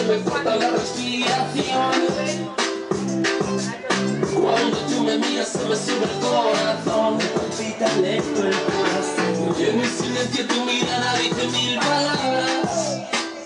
me corta la respiración. Cuando tú me miras se me sube el corazón, me palpita lento el corazón. Y en el silencio tu mirada dice mil palabras.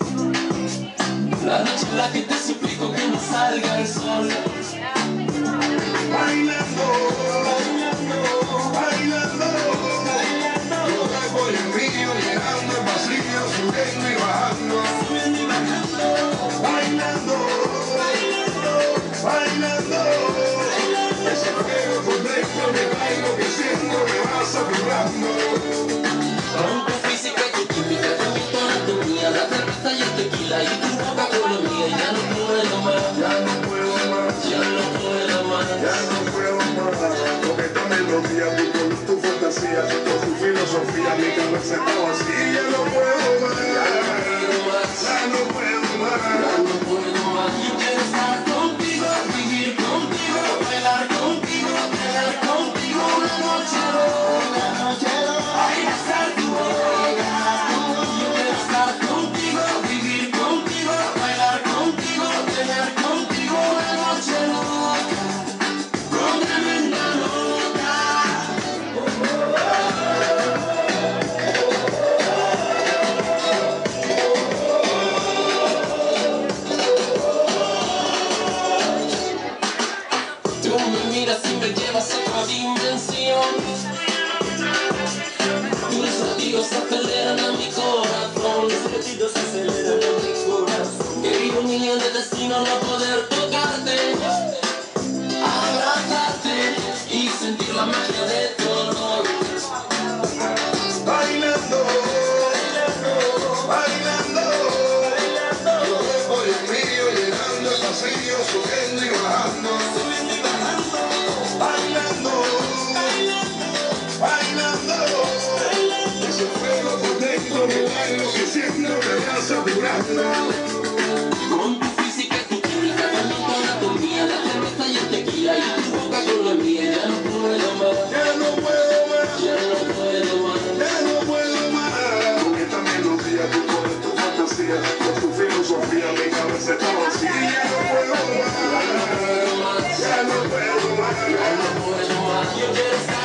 La noche en la que te suplico que no salga el sol. Bailando, bailando, bailando, bailando. Yo traigo el envío, llegando el vacío, subiendo y bajando. Bailando, bailando, bailando. Ese fuego por dentro me caigo que siento me va saturando. Con tu física y tu química, con tu anatomía, la cerveza y el tequila y tu boca con la mía, ya no puedo más. Ya no puedo más, Ya no puedo más. ya no puedo más. Con esta melodía, tu color, tu fantasía, con tu filosofía, mi cabeza está vacía. Ya no puedo más, ya no puedo más. Ya no puedo más. Yo quiero estar contigo, vivir contigo, bailar contigo, tener contigo una noche loca, ay, besar tu boca. Yo quiero estar contigo, vivir contigo, bailar contigo, tener contigo una noche loca, con tremenda nota. Tú me miras y me llevas a otra dimensión. Tus latidos aceleran a mi corazón. Tus latidos aceleran a mi corazón. Qué ironía de destino no poder tocarte, abrazarte y sentir la magia de tu olor. Bailando, bailando, bailando, bailando. Yo dejo el mío llegando el vacío, subiendo y bajando. Bailando, bailando, ese fuego por dentro me bailo que siempre me va saturando. Con tu física y tu química, con tu anatomía, la cerveza y el tequila y tu boca con la mía, ya no puedo más. Ya no puedo más, Ya no puedo más. ya no puedo más. Con esta melodía, tu color, tu fantasía, con tu filosofía, mi cabeza está vacía. Ya no puedo más, ya no puedo más. Ya no puedo más. Yo quiero estar